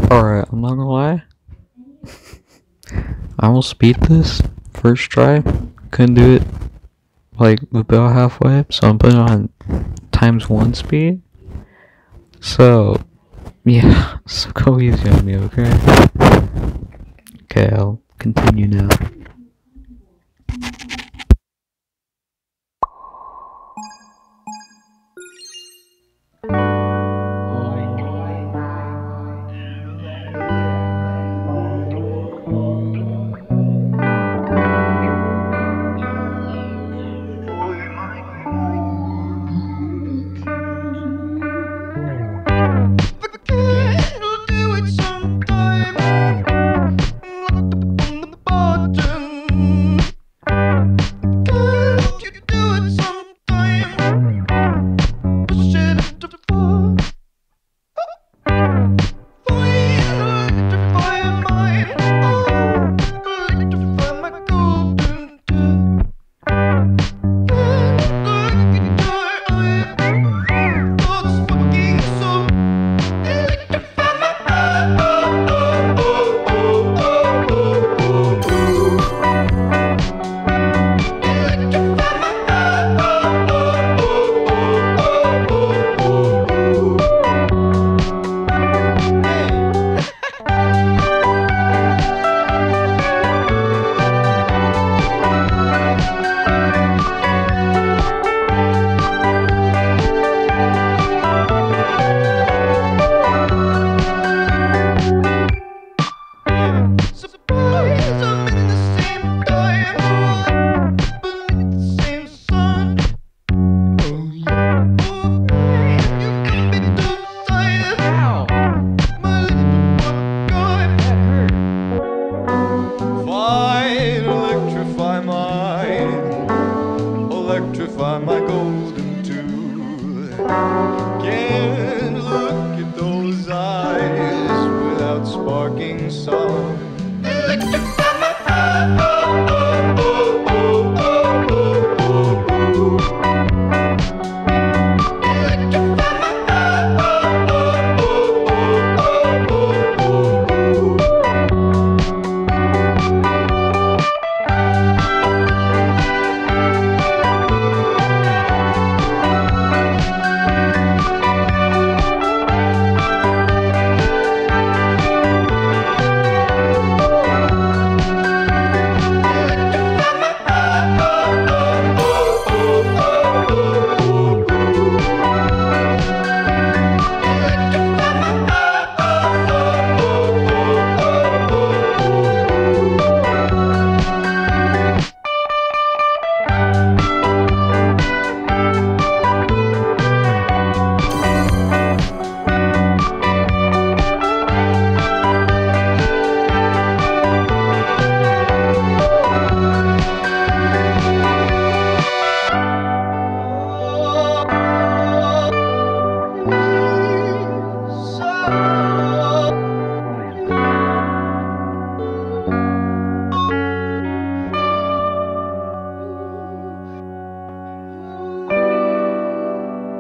Alright, I'm not gonna lie. I almost beat this first try. Couldn't do it like about halfway, so I'm putting on ×1 speed. So yeah, so go easy on me, okay? Okay, I'll continue now. Electrify my golden tooth. Can't look at those eyes without sparking song. Electrify my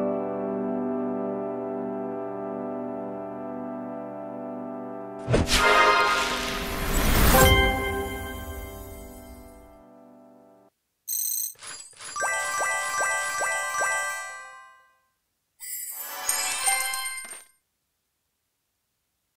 You